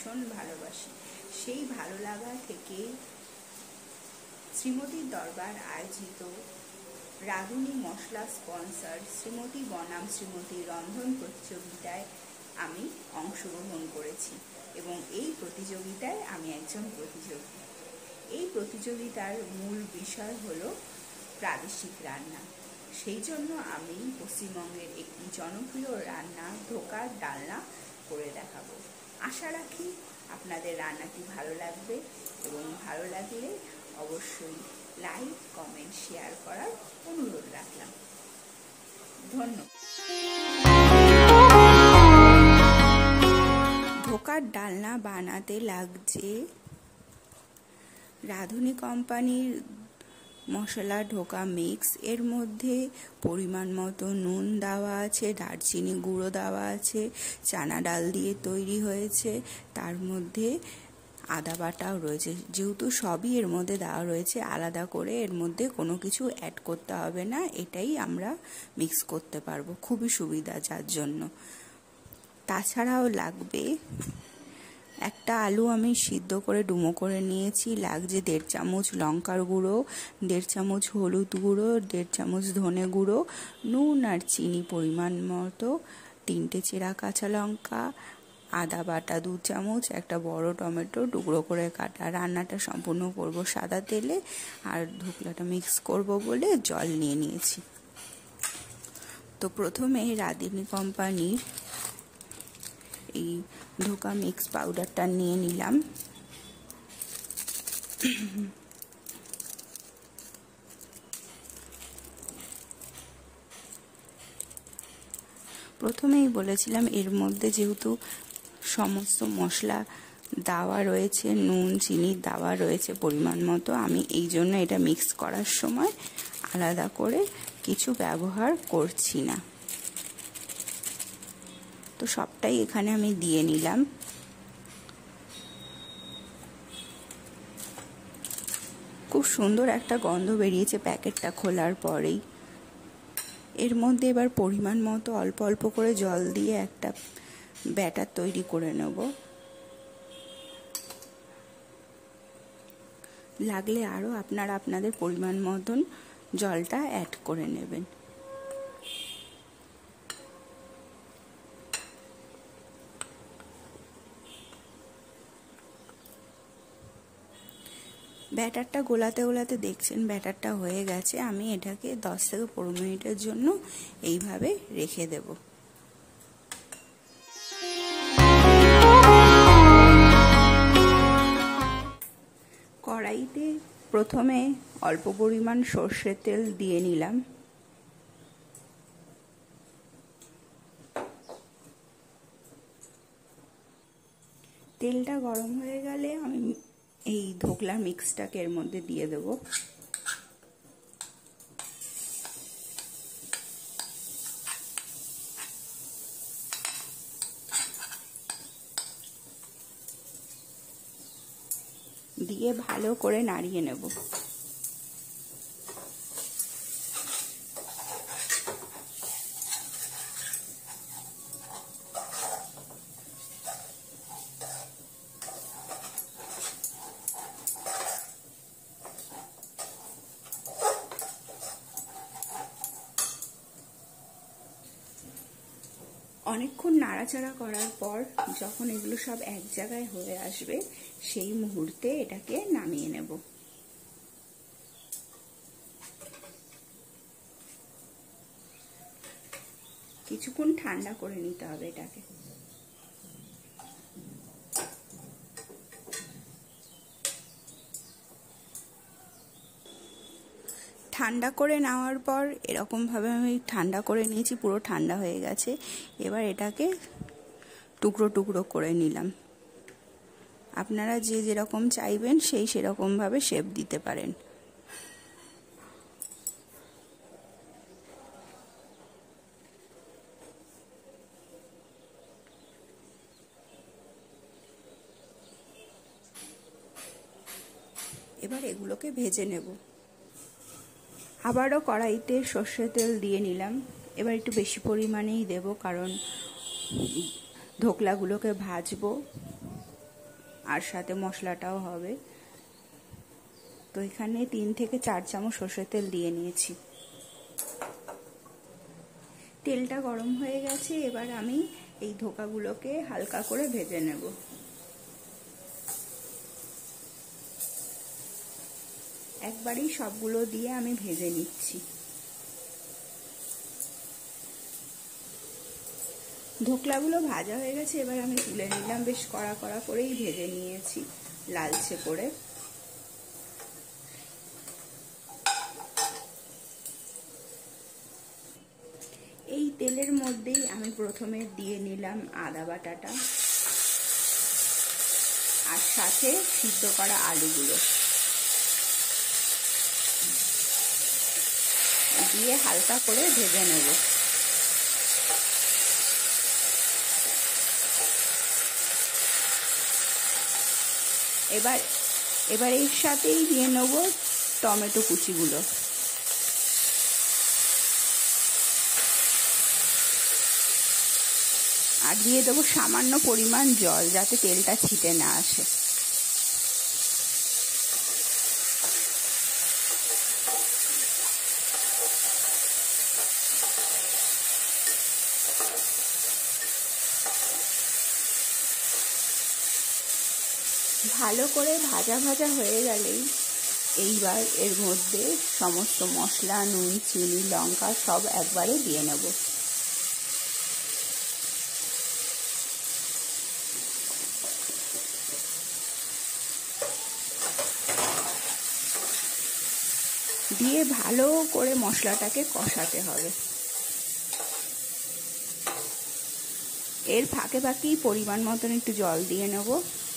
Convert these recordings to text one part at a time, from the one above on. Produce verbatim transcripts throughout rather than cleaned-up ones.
ভীষণ ভালোবাসি। সেই ভালো লাগা থেকে শ্রীমতীর দরবার আয়োজিত রাঁধুনি মশলা স্পন্সর শ্রীমতী বনাম শ্রীমতী রন্ধন প্রতিযোগিতায় আমি অংশগ্রহণ করেছি এবং এই প্রতিযোগিতায় আমি একজন প্রতিযোগী। এই প্রতিযোগিতার মূল বিষয় হলো প্রাদেশিক রান্না। সেই জন্য আমি পশ্চিমবঙ্গের একটি জনপ্রিয় রান্না ধোকার ডালনা করে দেখাবো। আশা রাখি আপনাদের রান্নাটি ভালো লাগবে এবং ভালো লাগলে অবশ্যই লাইক, কমেন্ট, শেয়ার করার অনুরোধ রাখলাম। ধন্যবাদ। ধোকার ডালনা বানাতে লাগছে রাঁধুনি কোম্পানির মশলা ঢোকা মিক্স। এর মধ্যে পরিমাণ মতো নুন দেওয়া আছে, দারচিনি গুঁড়ো দেওয়া আছে, চানা ডাল দিয়ে তৈরি হয়েছে, তার মধ্যে আদা বাটাও রয়েছে। যেহেতু সবই এর মধ্যে দেওয়া রয়েছে, আলাদা করে এর মধ্যে কোনো কিছু অ্যাড করতে হবে না, এটাই আমরা মিক্স করতে পারবো, খুবই সুবিধা যার জন্য। তাছাড়াও লাগবে একটা আলু আমি সিদ্ধ করে ডুমো করে নিয়েছি, লাগছে দেড় চামচ লঙ্কার গুঁড়ো, দেড় চামচ হলুদ গুঁড়ো, দেড় চামচ ধনে গুঁড়ো, নুন আর চিনি পরিমাণ মতো, তিনটে চেরা কাঁচা লঙ্কা, আদা বাটা দু চামচ, একটা বড় টমেটো টুকরো করে কাটা। রান্নাটা সম্পূর্ণ করব সাদা তেলে, আর ধোকলাটা মিক্স করব বলে জল নিয়ে নিয়েছি। তো প্রথমে রাঁধুনি কোম্পানির এই ধোকা মিক্স পাউডারটা নিয়ে নিলাম। প্রথমেই বলেছিলাম এর মধ্যে যেহেতু সমস্ত মশলা দেওয়া রয়েছে, নুন চিনি দেওয়া রয়েছে পরিমাণ মতো, আমি এই জন্য এটা মিক্স করার সময় আলাদা করে কিছু ব্যবহার করছি না। তো সবটাই এখানে আমি দিয়ে নিলাম। খুব সুন্দর একটা গন্ধ বেরিয়েছে প্যাকেটটা খোলার পরেই। এর মধ্যে এবার পরিমাণ মতো অল্প অল্প করে জল দিয়ে একটা ব্যাটার তৈরি করে নেব। লাগলে আরও আপনারা আপনাদের পরিমাণ মতন জলটা অ্যাড করে নেবেন। ব্যাটারটা গোলাতে গোলাতে দেখছেন ব্যাটারটা হয়ে গেছে। আমি এটাকে দশ থেকে পনেরো মিনিটের জন্য এইভাবে রেখে দেব। কড়াইতে প্রথমে অল্প পরিমাণ সর্ষের তেল দিয়ে নিলাম। তেলটা গরম হয়ে গেলে আমি এই ধোকলা মিক্সটাকে এর মধ্যে দিয়ে দেব। দিয়ে ভালো করে নাড়িয়ে নেব। অনেকক্ষণ নাড়াচাড়া করার পর যখন এগুলো সব এক জায়গায় হয়ে আসবে, সেই মুহূর্তে এটাকে নামিয়ে নেব। কিছুক্ষণ ঠান্ডা করে নিতে হবে এটাকে। ঠান্ডা করে নেওয়ার পর এরকমভাবে আমি ঠান্ডা করে নিয়েছি, পুরো ঠান্ডা হয়ে গেছে। এবার এটাকে টুকরো টুকরো করে নিলাম। আপনারা যে যেরকম চাইবেন সেই সেরকমভাবে শেপ দিতে পারেন। এবার এগুলোকে ভেজে নেব। আবারও কড়াইতে সর্ষের তেল দিয়ে নিলাম। এবার একটু বেশি পরিমাণেই দেব, কারণ ধোকলাগুলোকে ভাজবো। আর সাথে মশলাটাও হবে। তো এখানে তিন থেকে চার চামচ সর্ষের তেল দিয়ে নিয়েছি। তেলটা গরম হয়ে গেছে, এবার আমি এই ধোকাগুলোকে হালকা করে ভেজে নেব। একবারেই সবগুলো দিয়ে আমি ভেজে নিচ্ছি। ধোকলাগুলো ভাজা হয়ে গেছে, এবার আমি তুলে নিলাম। বেশ কড়া কড়া করেই ভেজে নিয়েছি, লালচে করে। এই তেলের মধ্যেই আমি প্রথমে দিয়ে নিলাম আদা বাটাটা, আর সাথে সিদ্ধ করা আলুগুলো দিয়ে হালকা করে ভেজে নেব। এবার এবার এর সাথেই দিয়ে নেব টমেটো কুচিগুলো। আর দিয়ে দেবো সামান্য পরিমাণ জল, যাতে তেলটা ছিটে না আসে। ভালো করে ভাজা ভাজা হয়ে গেলেই এইবার এর মধ্যে সমস্ত মশলা, নুন, চিনি, লঙ্কা সব একবারে দিয়ে নেব। দিয়ে ভালো করে মশলাটাকে কষাতে হবে। এর ফাঁকে ফাঁকেই পরিমাণ মতন একটু জল দিয়ে নেব।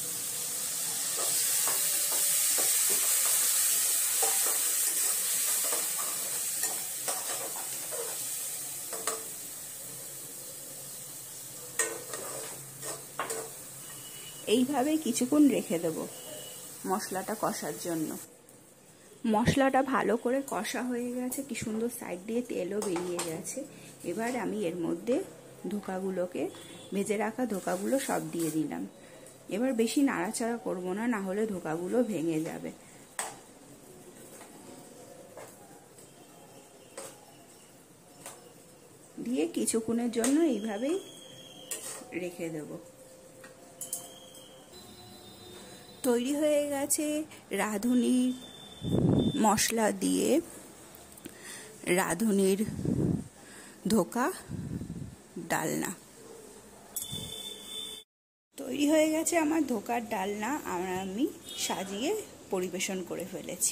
এইভাবে কিছুক্ষণ রেখে দেব মশলাটা কষার জন্য। মশলাটা ভালো করে কষা হয়ে গেছে, কি সুন্দর সাইড দিয়ে তেলও বেরিয়ে গেছে। এবার আমি এর মধ্যে ধোকাগুলোকে, ভেজে রাখা ধোকাগুলো সব দিয়ে দিলাম। এবার বেশি নাড়াচাড়া করব না, না হলে ধোকাগুলো ভেঙে যাবে। দিয়ে কিছুক্ষণের জন্য এইভাবেই রেখে দেব। তৈরি হয়ে গেছে রাঁধুনির মশলা দিয়ে রাঁধুনির ধোকা ডালনা। তৈরি হয়ে গেছে আমার ধোকার ডালনা। আমরা আমি সাজিয়ে পরিবেশন করে ফেলেছি।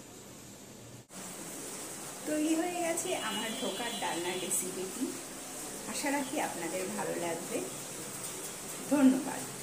তৈরি হয়ে গেছে আমার ধোকার ডালনার রেসিপিটি। আশা রাখি আপনাদের ভালো লাগবে। ধন্যবাদ।